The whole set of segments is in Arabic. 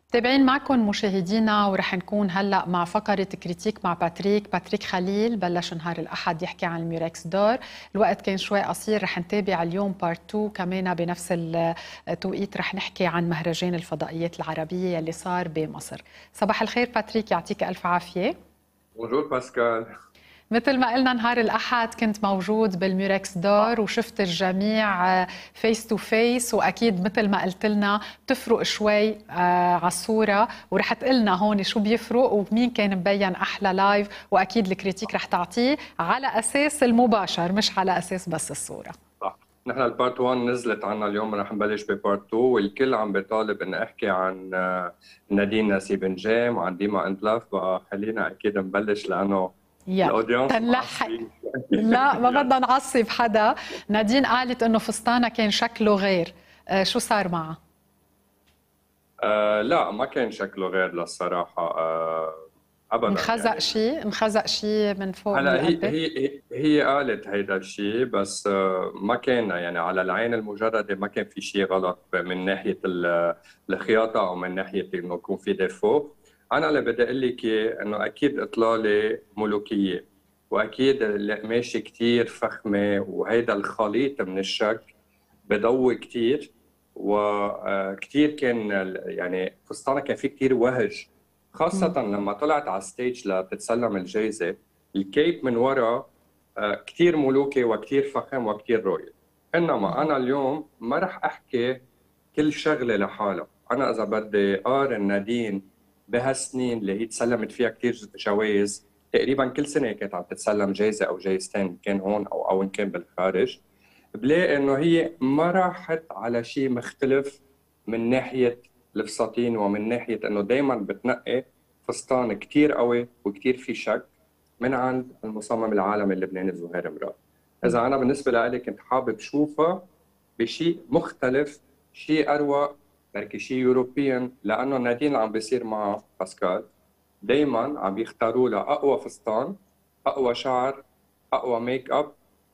تابعين معكم مشاهدينا، ورح نكون هلا مع فقره كريتيك مع باتريك خليل. بلش نهار الاحد يحكي عن الميركس دور. الوقت كان شوي قصير، رح نتابع اليوم بارت 2 كمان بنفس التوقيت. رح نحكي عن مهرجان الفضائيات العربيه اللي صار بمصر. صباح الخير باتريك، يعطيك الف عافيه. بونجور باسكال. مثل ما قلنا نهار الأحد كنت موجود بالميركس دور وشفت الجميع فيس تو فيس، وأكيد مثل ما قلت لنا بتفرق شوي على الصورة، ورح تقلنا هون شو بيفرق ومين كان مبين أحلى لايف، وأكيد الكريتيك رح تعطيه على أساس المباشر مش على أساس بس الصورة. صح، نحن البارت 1 نزلت عنا اليوم، رح نبلش ببارت 2 والكل عم بيطالب اني احكي عن نادين نسيب نجام وعن ديما انتلاف. بقى خلينا اكيد نبلش لانه يلا الاودينس تنلحق. معصبين. لا ما بدنا نعصب حدا. نادين قالت انه فستانها كان شكله غير، شو صار معها؟ لا، ما كان شكله غير للصراحة. ابدا انخزق يعني. شيء، انخزق شيء من فوق من هلا هي القلبة. هي هي قالت هيدا الشيء، بس ما كان يعني على العين المجردة ما كان في شيء غلط من ناحية الخياطة أو من ناحية إنه يكون في ديفو. أنا اللي بدي أقول لك إياه إنه أكيد إطلالة ملوكية، وأكيد القماشة كتير فخمة، وهيدا الخليط من الشك بضوي كتير. وكتير كان يعني فستانة كان فيه كتير وهج، خاصة لما طلعت على الستيج لتتسلم الجائزة. الكيب من وراء كتير ملوكي وكتير فخم وكتير رويال. إنما أنا اليوم ما رح أحكي كل شغلة لحالها. أنا إذا بدي قارن نادين بهالسنين اللي هي تسلمت فيها كتير جوائز، تقريبا كل سنة كانت عم تتسلم جائزة أو جائزتين، كان هون أو إن كان بالخارج، بلاقي إنه هي ما راحت على شيء مختلف من ناحية الفساتين، ومن ناحية إنه دايما بتنقي فستان كتير قوي وكتير في شك من عند المصمم العالمي اللبناني زهير مراد. إذا أنا بالنسبة لي كنت حابب شوفها بشيء مختلف، شيء أروق، بركي شيء يوروبيان، لأنه نادين عم بيصير مع باسكال دايما عم يختاروا لها أقوى فستان، أقوى شعر، أقوى ميك أب.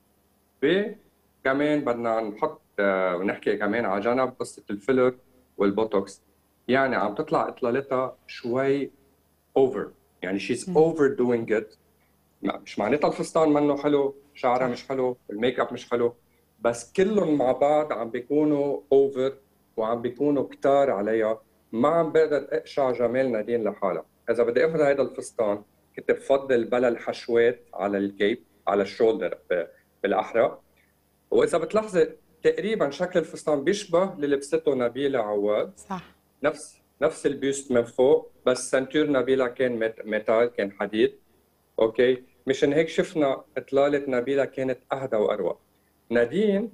كمان بدنا نحط ونحكي كمان على جنب قصة الفيلر والبوتوكس. يعني عم تطلع إطلالتها شوي اوفر، يعني شيز اوفر دوينج ات. مش معناتها الفستان منه حلو، شعرها صح. مش حلو، الميك اب مش حلو، بس كلهم مع بعض عم بيكونوا اوفر وعم بيكونوا كتار عليها. ما عم بقدر اقشع جمال نادين لحالها. اذا بدي اخذ هذا الفستان كنت بفضل بلا الحشوات على الكيب، على الشولدر بالاحرى. واذا بتلاحظي تقريبا شكل الفستان بيشبه اللي لبسته نبيلة عواد، صح. نفس البيوست من فوق، بس سنتور نبيلة كان ميتال، كان حديد. اوكي، مشان هيك شفنا اطلالة نبيلة كانت اهدى واروق. نادين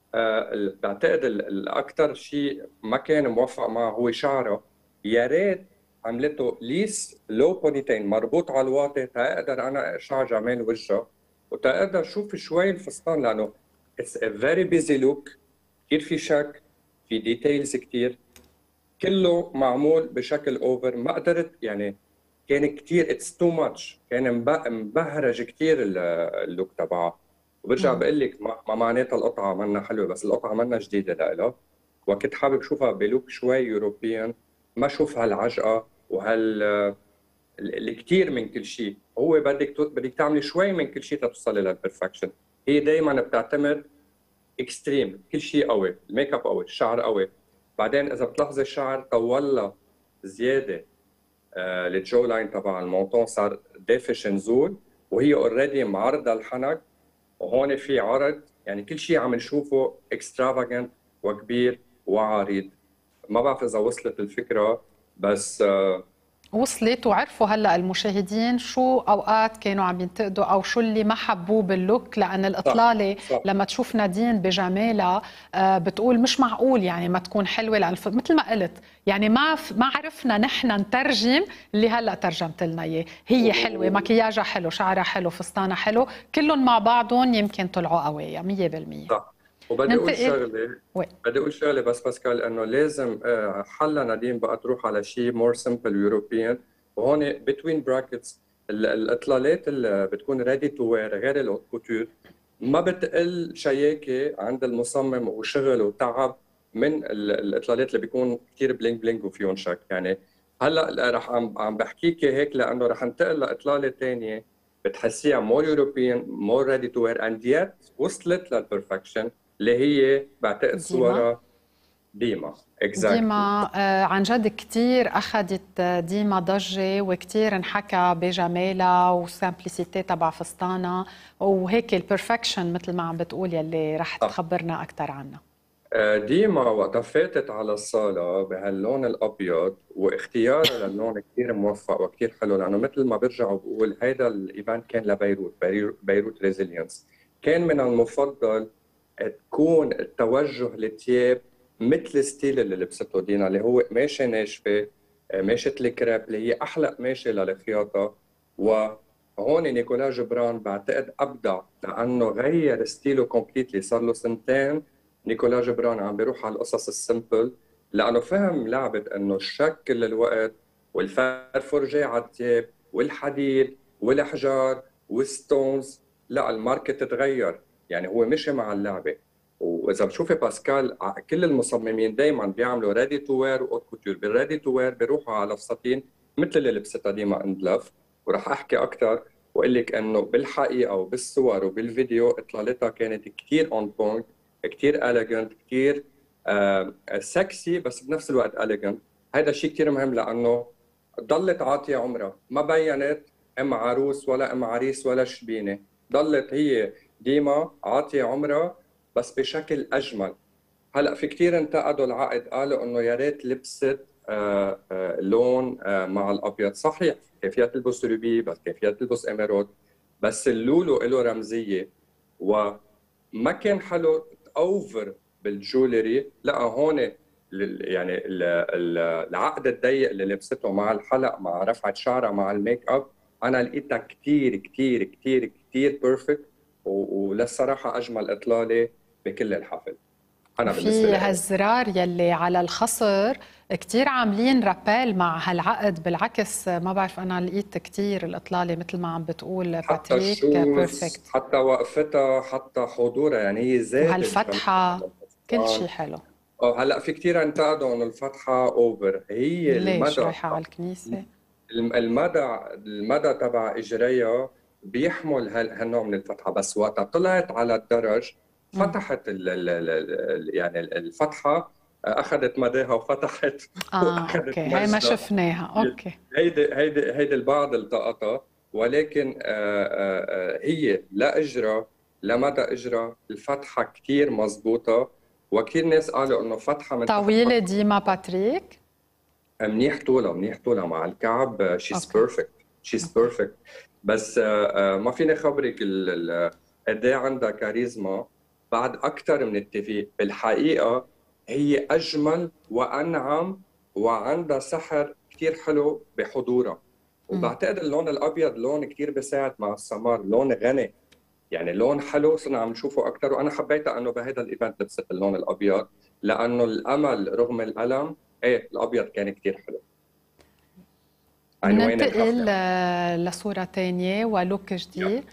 بعتقد الاكثر شيء ما كان موفق معه هو شعره. يا ريت عملته ليس لو بونيتين مربوط على الواطي تقدر انا اشعر جمال وجهها وتقدر شوف شوي الفستان، لانه اتس ا فيري بيزي لوك، كثير في شك، في ديتيلز كثير، كله معمول بشكل اوفر. ما قدرت يعني، كان كثير اتس تو ماتش، كان مبهرج كثير اللوك تبعها. وبرجع بقول لك ما معناتها القطعه منا حلوه، بس القطعه منا جديده لإلها، وكنت حابب اشوفها بلوك شوي يوروبيان، ما اشوف هالعجقه وهال الكثير من كل شيء. هو بدك تعملي شوي من كل شيء تتوصلي للبرفكشن. هي دائما بتعتمد اكستريم، كل شيء قوي، الميك اب قوي، الشعر قوي. بعدين اذا بتلاحظي الشعر طولها زياده، الجو لاين تبع المونطون صار دافش نزول، وهي اوريدي معرضه الحنك، وهون في عرض. يعني كل شيء عم نشوفه اكسترافاجنت وكبير وعريض. ما بعرف اذا وصلت الفكره، بس وصلت. وعرفوا هلا المشاهدين شو اوقات كانوا عم ينتقدوا او شو اللي ما حبوه باللوك، لان صح الاطلاله صح لما تشوف نادين بجمالها بتقول مش معقول يعني ما تكون حلوه، لان مثل ما قلت يعني ما عرفنا نحن نترجم اللي هلا ترجمت لنا اياه. هي حلوه، مكياجها حلو، شعرها حلو، فستانها حلو، كلهم مع بعضهم يمكن طلعوا قويه 100%. صح. وبدي اقول ننتقل. شغله، وين؟ بدي اقول شغله بس باسكال، انه لازم حلا نادين بقى تروح على شيء مور سمبل يوروبيان. وهون بتوين براكتس الاطلالات اللي بتكون ريدي تو وير غير الاوت كوتور ما بتقل شياكه عند المصمم وشغل وتعب من الاطلالات اللي بيكون كثير بلينج بلينج وفيهم شك. يعني هلا رح عم بحكيك هيك لانه رح انتقل لاطلاله ثانيه بتحسيها مور يوروبيان مور ريدي تو وير اند يت وصلت للبرفكشن اللي هي بعتقد ديما. صورها ديما. اكزاكتلي. ديما عن جد كتير أخذت ديما ضجة وكتير انحكى بجمالها وسامبليسيتي تبع فستانها وهيك البرفكشن مثل ما عم بتقول يلي رح تخبرنا أكثر عنها. ديما وقتها فاتت على الصالة بهاللون الأبيض واختيارها للون كثير موفق وكثير حلو، لأنه مثل ما برجع وبقول هيدا الإيفنت كان لبيروت، بيروت ريزيلينس. كان من المفضل تكون التوجه للثياب مثل ستيل اللي لبسته دينا اللي هو قماشة ناشفة، قماشة الكريب اللي هي أحلى قماشة للخياطة. وهون نيكولا جبران بعتقد أبدع لأنه غير ستيله كومبليتلي. صار له سنتين نيكولا جبران عم بيروح على القصص السمبل لانه فهم لعبه انه الشك كل الوقت والفرفرجه على الثياب والحديد والحجار والستونز. لا الماركت تغير، يعني هو مشي مع اللعبه. واذا بتشوفي باسكال كل المصممين دائما بيعملوا ريدي تو وير واوت كوتور. بالريدي تو وير بيروحوا على فساتين مثل اللي لبستها ديما اند لاف. وراح احكي اكثر واقول لك انه بالحقيقه وبالصور وبالفيديو اطلالتها كانت كثير اون بوينت، كثير اليجنت، كثير سكسي، بس بنفس الوقت اليجنت. هذا شيء كثير مهم لانه ضلت عاطيه عمرها، ما بينت ام عروس ولا ام عريس ولا شبينه، ضلت هي ديما عاطيه عمرها بس بشكل اجمل. هلا في كثير انتقدوا العقد، قالوا انه يا ريت لبست لون مع الابيض. صحيح كان فيها تلبس روبي، بس كان فيها تلبس اميرود، بس اللولو له رمزيه وما كان حلو اوفر بالجولري. لا هون يعني العقد الضيق اللي لبسته مع الحلق مع رفعه شعرها مع الميك اب انا لقيتها كثير كثير كثير كثير بيرفكت، وللصراحه اجمل اطلاله بكل الحفل. انا بالنسبه في لي هالزرار يلي على الخصر كتير عاملين رابيل مع هالعقد، بالعكس ما بعرف انا لقيت كتير الاطلاله مثل ما عم بتقول حتى باتريك الشوز بيرفكت، حتى وقفتها حتى حضورها، يعني هي زادت وهالفتحه كل كمان. شيء حلو. هلا في كثير انتقدوا انه الفتحه اوفر. هي ليش المدى رايحه على الكنيسه؟ المدى تبع اجريها بيحمل هالنوع من الفتحه، بس وقتها طلعت على الدرج فتحت يعني الفتحه اخذت مداها وفتحت واخذت اوكي هاي ما مجدها. شفناها. اوكي هيدي البعض التقطها، ولكن هي لا اجرى لا مدى اجرى الفتحه كثير مزبوطه. وكثير ناس قالوا انه فتحه من تحت طويله ديما باتريك. منيح طولها، منيح طولها مع الكعب. شيز اوكي بيرفكت، شيز بيرفكت. بس ما فيني خبرك قد ايه عندها كاريزما بعد اكثر من التي في. بالحقيقه هي اجمل وانعم وعندها سحر كثير حلو بحضورها. وبعتقد اللون الابيض لون كثير بيساعد مع السمر، لون غني، يعني لون حلو صرنا عم نشوفه اكثر. وانا حبيتها انه بهذا الايفنت لبست اللون الابيض لانه الامل رغم الالم. ايه الابيض كان كثير حلو. عنوان بننتقل الحفله لصوره ثانيه ولوك جديد.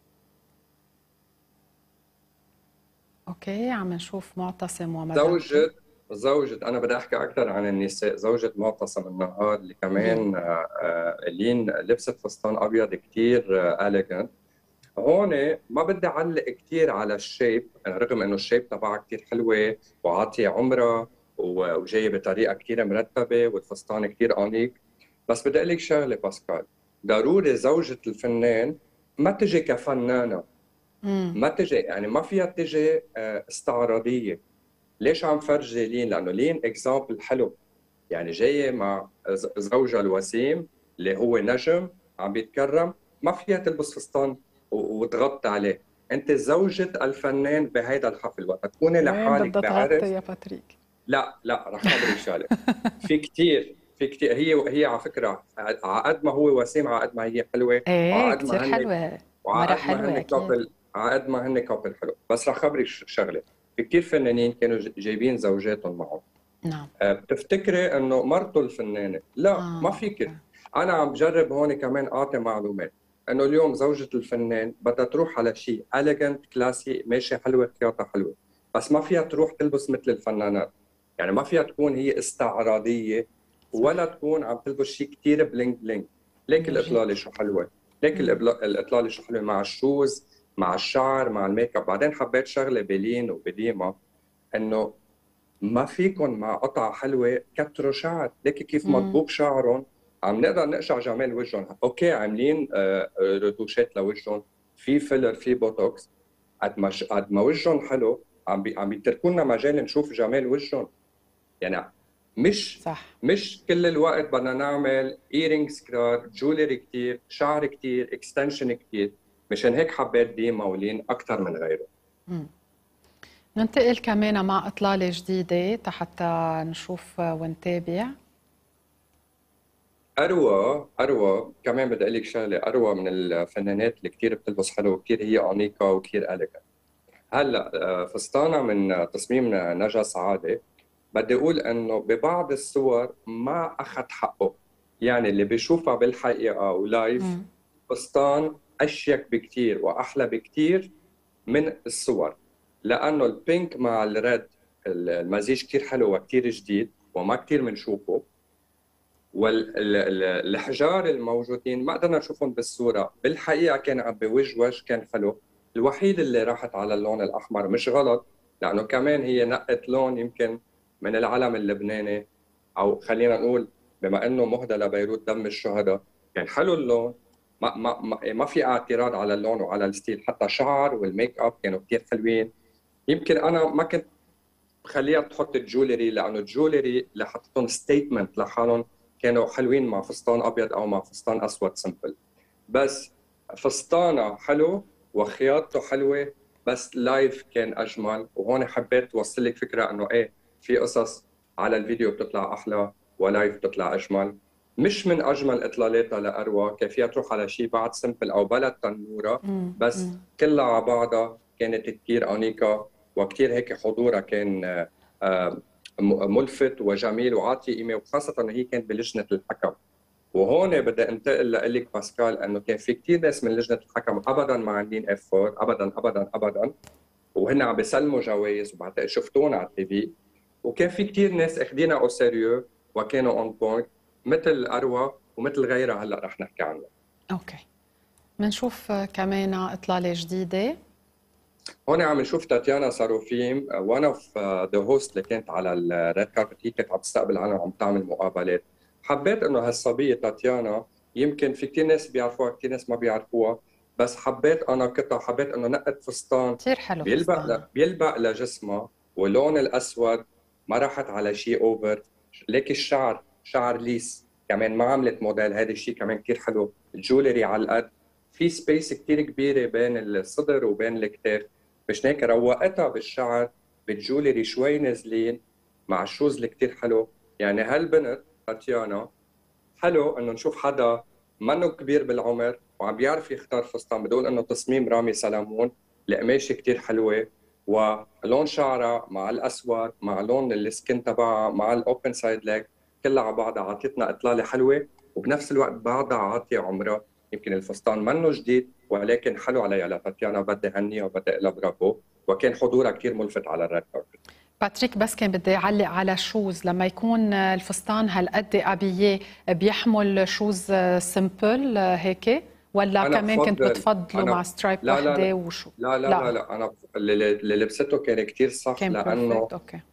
اوكي عم نشوف معتصم ومدام زوجة انا بدي احكي اكثر عن النساء. زوجة معتصم النهار اللي كمان لين لبست فستان ابيض كثير اليجنت. هون ما بدي اعلق كثير على الشيب رغم انه الشيب تبعها كثير حلوه وعاطيه عمرها وجايه بطريقه كثير مرتبه والفستان كثير انيق. بس بدي اقول لك شغله باسكال، ضروري زوجة الفنان ما تجي كفنانه، ما تجي يعني ما فيها تجي استعراضيه. ليش عم فرجي لين؟ لانه لين اكزامبل حلو، يعني جايه مع زوجها الوسيم اللي هو نجم عم بيتكرم، ما فيها تلبس فستان وتغطي عليه. انت زوجة الفنان بهيدا الحفل، وقت تكوني وين لحالك بدها تغطي بعرس. يا باتريك؟ لا رح خبرك شغله. في كثير هي على فكره عقد ما هو وسيم عقد ما هي حلوه، ايه وعقد كثير ما هن حلوة، مرة وعقد ما حلوة هن أكيد. كابل، عقد ما هن كابل حلو. بس رح خبرك شغله، في كثير فنانين كانوا جايبين زوجاتهم معهم. نعم. بتفتكري انه مرته الفنانه؟ لا ما أوكي. فيك. انا عم بجرب هون كمان اعطي معلومات انه اليوم زوجة الفنان بدها تروح على شيء اليجنت كلاسي، ماشي حلوه خياطه حلوه، بس ما فيها تروح تلبس مثل الفنانات. يعني ما فيها تكون هي استعراضيه ولا تكون عم تلبس شيء كثير بلينك بلينك. ليك الاطلاله شو حلوه، ليك الاطلاله شو حلوه مع الشوز، مع الشعر، مع الميك اب. بعدين حبيت شغله بلين وبديما، انه ما فيكم مع قطعه حلوه كتروا شعر. ليك كيف مطبوق شعرهم عم نقدر نقشع جمال وجههم. اوكي عاملين رتوشات لوجههم، في فيلر، في بوتوكس، قد ما وجههم حلو عم بيتركوا لنا مجال نشوف جمال وجههم. يعني مش صح. مش كل الوقت بدنا نعمل ايرينجز كتار، جولري كتير، شعر كتير، اكستنشن كتير. مشان هيك حبيت ديما ولين اكثر من غيره. ننتقل كمان مع إطلالة جديدة حتى نشوف ونتابع. اروى كمان بدي اقول لك شغله، اروى من الفنانات اللي كثير بتلبس حلو، وكثير هي انيقه وكثير اليجنت. هلا فستانها من تصميم نجا سعاده. بدي اقول انه ببعض الصور ما اخذ حقه، يعني اللي بيشوفها بالحقيقه ولايف فستان اشيك بكثير واحلى بكثير من الصور، لانه البينك مع الريد المزيج كثير حلو وكثير جديد وما كثير بنشوفه. والحجار الموجودين ما قدرنا نشوفهم بالصوره، بالحقيقه كان عم بوجه كان حلو. الوحيد اللي راحت على اللون الاحمر مش غلط، لانه كمان هي نقت لون يمكن من العلم اللبناني، او خلينا نقول بما انه مهدى لبيروت دم الشهداء، كان حلو اللون. ما في اعتراض على اللون وعلى الستيل، حتى شعر والميك اب كانوا كثير حلوين. يمكن انا ما كنت بخليها تحط الجولري، لانه الجولري اللي حطيتهم ستيتمنت لحالهم كانوا حلوين مع فستان ابيض او مع فستان اسود سمبل. بس فستانه حلو وخياطته حلوه، بس لايف كان اجمل. وهون حبيت اوصل لك فكره انه ايه، في قصص على الفيديو بتطلع احلى ولايف بتطلع اجمل. مش من اجمل اطلالاتها لاروى، كان فيها تروح على شيء بعد سمبل او بلا تنوره، بس كلها على بعضها كانت كثير انيقه وكثير هيك حضورها كان ملفت وجميل وعاطي قيمه، وخاصه انه هي كانت بلجنه الحكم. وهون بدي انتقل لك باسكال، انه كان في كثير ناس من لجنه الحكم ابدا ما عاملين افورت، ابدا ابدا ابدا، وهن عم بيسلموا جوائز، وبعتقد شفتونا على التي في. وكان في كثير ناس اخذينها او سيريو وكانوا اون بوينت، مثل اروى ومثل غيرها هلا رح نحكي عنها. اوكي، بنشوف كمان اطلاله جديده. هون عم نشوف تاتيانا صاروفيم، وان اوف ذا هوست اللي كانت على الريد كاربت. هي كانت عم تستقبل عنها وعم تعمل مقابلات. حبيت انه هالصبيه تاتيانا، يمكن في كثير ناس بيعرفوها كثير ناس ما بيعرفوها، بس حبيت انا قطع، حبيت انه نقت فستان كثير حلو بيلبق لجسمها، واللون الاسود ما راحت على شيء اوفر. ليك الشعر شعر ليس كمان، ما عملت موديل، هذا الشيء كمان كثير حلو. الجولري على القد، في سبيس كثير كبيره بين الصدر وبين الكتاف، مش هيك روقتها بالشعر بالجولري شوي نازلين مع الشوز اللي كثير حلو. يعني هالبنت تاتيانا حلو انه نشوف حدا منه كبير بالعمر وعم بيعرف يختار فستان. بدون انه تصميم رامي سلامون، القماشه كثير حلوه، ولون شعرها مع الاسود مع لون السكن تبعها مع الاوبن سايد ليك، كلها على بعضها عطتنا اطلاله حلوه، وبنفس الوقت بعدها عاطيه عمرها. يمكن الفستان منه جديد ولكن حلو عليها لتاتيانا، بدي هنيها وبدي اقول لها برافو. وكان حضورها كثير ملفت على الريد كاربت. باتريك، بس كان بدي اعلق على شوز. لما يكون الفستان هالقد ابييه، بيحمل شوز سمبل هيك، ولا كمان كنت بتفضلوا مع سترايب وحده وشو؟ لا انا اللي لبسته كان كثير صح، لانه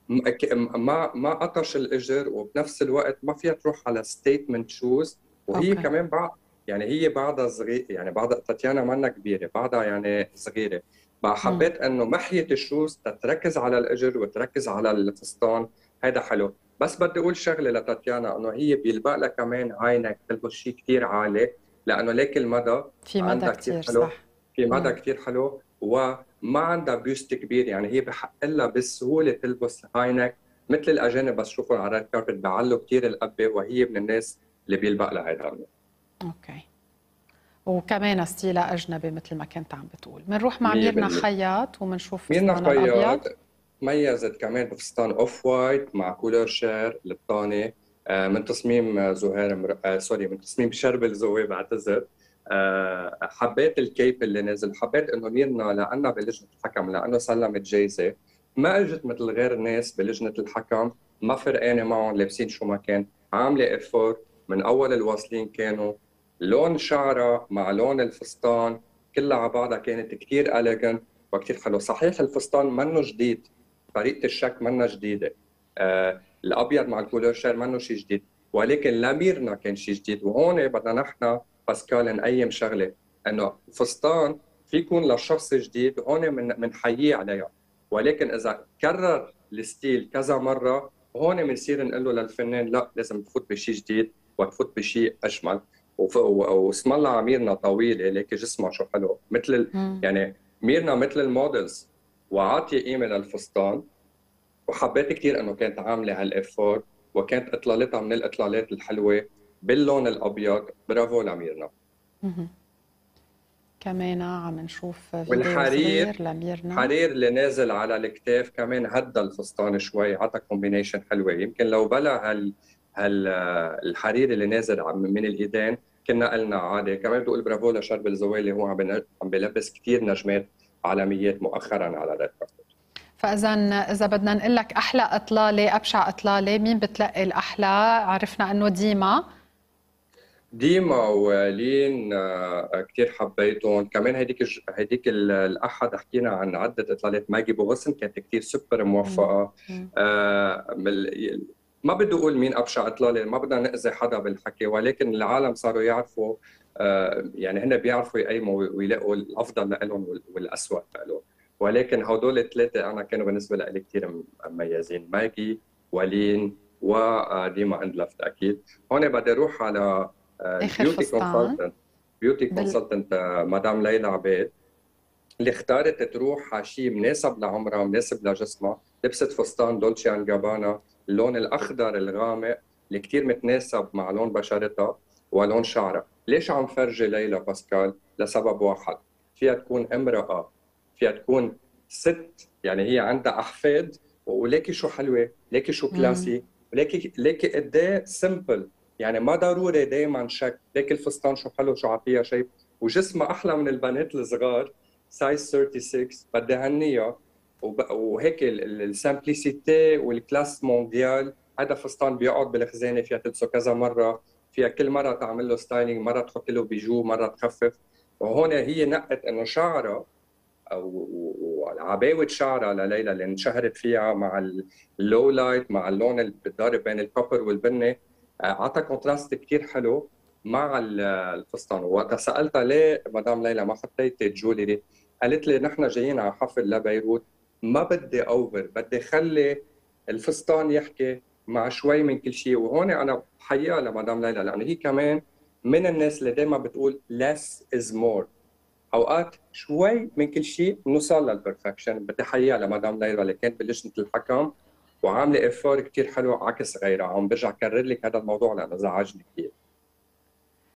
ما قطش الاجر، وبنفس الوقت ما فيها تروح على ستيتمنت شوز. وهي كمان يعني هي بعدها صغيره، يعني بعدها تاتيانا منا كبيره، بعدها يعني صغيره. بقى حبيت انه محيه الشوز تركز على الاجر وتركز على الفستان، هذا حلو. بس بدي اقول شغله لتاتيانا، انه هي بيلبق لها كمان هاي نك تلبس شيء كثير عالي، لانه ليك المدى في مدى كثير حلو، صح، في مدى كثير حلو، وما عندها بيوست كبير. يعني هي بحق لها بالسهوله تلبس هاي نك، مثل الاجانب بس شوفوا على الريد كاربت بعلوا كثير القبه، وهي من الناس اللي بيلبق لها هيدا. اوكي، وكمان ستيلها اجنبي مثل ما كنت عم بتقول. بنروح مع ميرنا خياط وبنشوف فستانها الابيض. ميزت كمان بفستان اوف وايت مع كولور شير لبطاني، من تصميم زهير من تصميم شربل زوي، بعتذر. حبيت الكيب اللي نازل. حبيت انه ميرنا لانها بلجنه الحكم، لانه سلمت جايزه، ما اجت مثل غير الناس بلجنه الحكم ما فرقانه معهم لابسين شو ما كان، عامله افور من اول الواصلين كانوا، لون شعرها مع لون الفستان كلها على بعضها كانت كثير اليجنت وكثير حلو. صحيح الفستان منه جديد، طريقه الشك منها جديده، الابيض مع الكولور شير منه شيء جديد، ولكن لميرنا كان شيء جديد. وهون بدنا نحن باسكال نقيم شغله، انه الفستان في يكون لشخص جديد هون بنحييه عليها، ولكن اذا كرر الستيل كذا مره هون بنصير نقول له للفنان لا لازم تفوت بشيء جديد وتفوت بشيء اجمل. واسم الله على ميرنا طويله ليك جسمها شو حلو مثل يعني ميرنا مثل المودلز، وعاطيه قيمه للفستان. وحبيت كثير انه كانت عامله هالافور وكانت اطلالتها من الاطلالات الحلوه باللون الابيض. برافو لميرنا. كمان عم نشوف فيديو والحرير صغير لميرنا، الحرير اللي نازل على الكتاف كمان هدى الفستان شوي، عطى كومبينيشن حلوه. يمكن لو بلا الحرير اللي نازل من الايدين كنا قلنا عادي. كمان بقول برافو لشرب الزوالي، هو عم بيلبس كثير نجمات عالميات مؤخرا على ريد كاربت. فاذا بدنا نقول لك احلى اطلاله ابشع اطلاله، مين بتلقي الاحلى؟ عرفنا انه ديما ولين كثير حبيتهم. كمان هديك الاحد حكينا عن عده اطلالات. ماجي بوغسن كانت كثير سوبر موفقه. ما بدي اقول مين ابشع اطلاله، ما بدنا ناذي حدا بالحكي، ولكن العالم صاروا يعرفوا، يعني هن بيعرفوا يقيموا ويلاقوا الافضل لهم والاسوء لهم. ولكن هدول الثلاثه انا كانوا بالنسبه لي كثير مميزين، ماجي ولين وديما اندلفت. اكيد هون بدي اروح على اخر فستان بيوتي كونسلتنت مدام ليلى عبيد، اللي اختارت تروح على شيء مناسب لعمرها مناسب لجسمها. لبست فستان دولتشي اند جابانا اللون الاخضر الغامق اللي كثير متناسب مع لون بشرتها ولون شعرها. ليش عم فرجي ليلى باسكال؟ لسبب واحد، فيها تكون امرأة، فيها تكون ست، يعني هي عندها احفاد، وليكي شو حلوه، ليكي شو كلاسي، ليكي قد ايه سمبل، يعني ما ضروري دائما شك. ليك الفستان شو حلو، شو عطيها شيب، وجسمها احلى من البنات الصغار سايز 36. بدي هنيها. وهيك السامبليسيتي والكلاس مونديال. هذا فستان بيقعد بالخزانه، فيها تلبسه كذا مره، فيها كل مره تعمل له ستايلينج، مره تحط له بيجو، مره تخفف. وهون هي نقت انه شعرها او عباوه شعرها لليلى اللي انشهرت فيها مع اللو لايت، مع اللون اللي بتضارب بين الكوبر والبني، عطى كونتراست كثير حلو مع الفستان. وقتها سالتها ليه مدام ليلى ما حطيتي جولري، قالت لي نحن جايين على حفل لبيروت، ما بدي اوفر، بدي خلي الفستان يحكي مع شوي من كل شيء. وهون انا بحييها لمدام ليلى، لانه هي كمان من الناس اللي دائما بتقول less is more. اوقات شوي من كل شيء بنوصل للبرفكشن. بدي احييها لمدام ليلى اللي كانت بلجنه الحكم وعامله افور كثير حلو عكس غيرها. عم برجع كرر لك هذا الموضوع لانه زعجني كثير.